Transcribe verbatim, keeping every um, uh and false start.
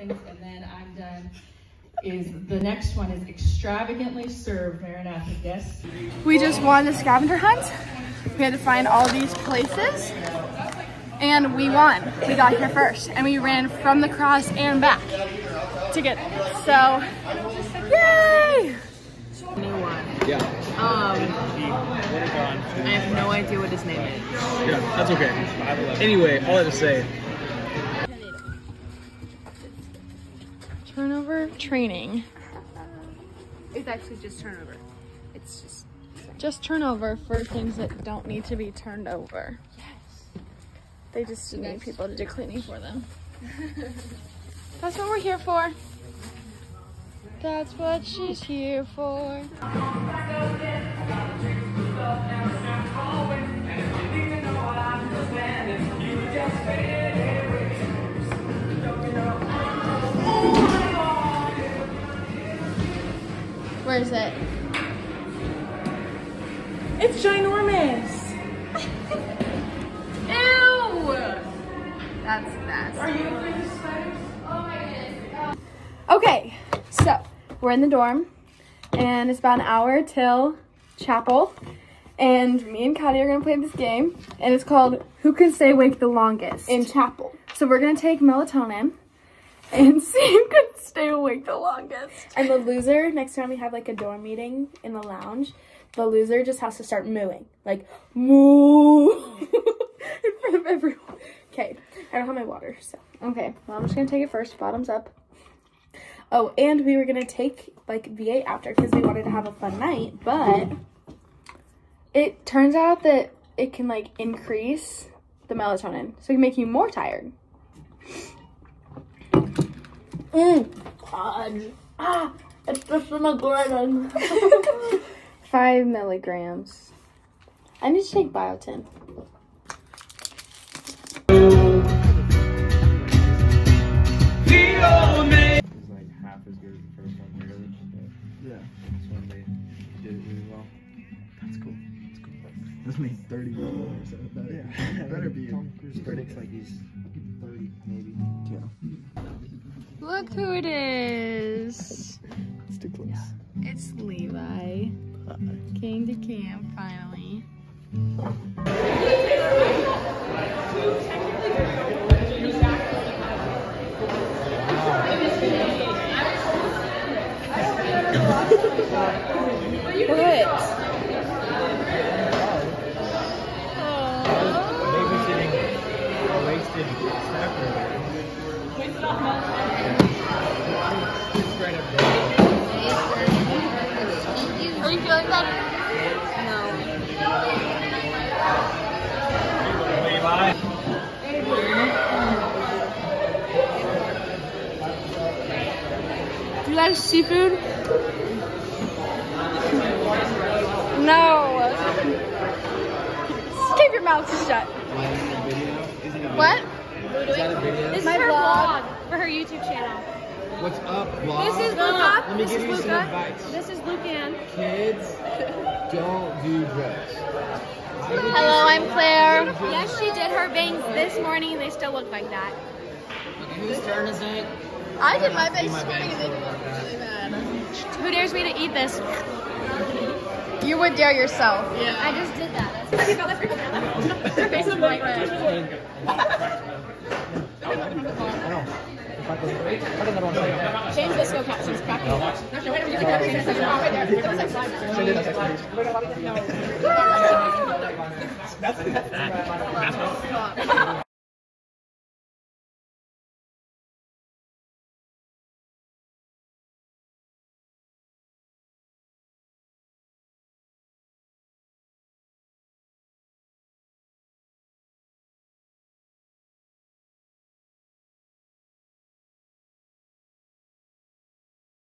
seconds, and then I'm done. Is the next one is extravagantly served, Maranatha. Guess. We just won the scavenger hunt. We had to find all these places, and we won. We got here first, and we ran from the cross and back to get it. So, yay! New one. Yeah. Um, I have no idea what his name is. Yeah, that's okay. Anyway, all I have to say. Turnover training. It's actually just turnover. It's just Just turnover for things that don't need to be turned over. Yes. They just need Yes. people to do cleaning for them. That's what we're here for. That's what she's here for. Where is it? It's ginormous. Ew! That's nasty. Are you afraid of spiders? Oh my goodness. Okay, so we're in the dorm, and it's about an hour till chapel, and me and Cody are gonna play this game, and it's called Who Can Stay Awake the Longest In chapel. So we're gonna take melatonin and see who can stay awake the longest. And the loser, next time we have like a dorm meeting in the lounge, the loser just has to start mooing. Like, moo! In front of everyone. Okay, I don't have my water, so. Okay, well, I'm just gonna take it first, bottoms up. Oh, and we were gonna take like V eight after because we wanted to have a fun night, but it turns out that it can like increase the melatonin, so it can make you more tired. Mmm. God. Ah, it's just in my garden. Five milligrams. I need to take biotin. It's like half as good as the first one, really. Yeah. This one they did it really well. That's cool. That's cool. This made thirty dollars. So it better, yeah. Better be. Tom Cruise predicts like he's thirty, maybe. Yeah. Look who it is. It's too close. It's Levi. Came to camp finally. What? Babysitting a wasted snapper. Right up there. Are you feeling better? no. Levi. Do you like seafood? No. Keep your mouth shut. What? Is that a video? This is my vlog for her YouTube channel. What's up, vlog? This is Luca. Let me This give is you some Luca. advice. This is Lucan. Kids, don't do drugs. Hello, I'm Claire. Yes, she did her bangs this morning. They still look like that. Whose turn is it? I did my bangs my this morning bangs and they look look like really bad. Who dares me to eat this? You would dare yourself. Yeah. I just did that. Her face is bright red. James Visco captions cracking. Actually, wait a minute. You can change the right there. It looks like slime. That's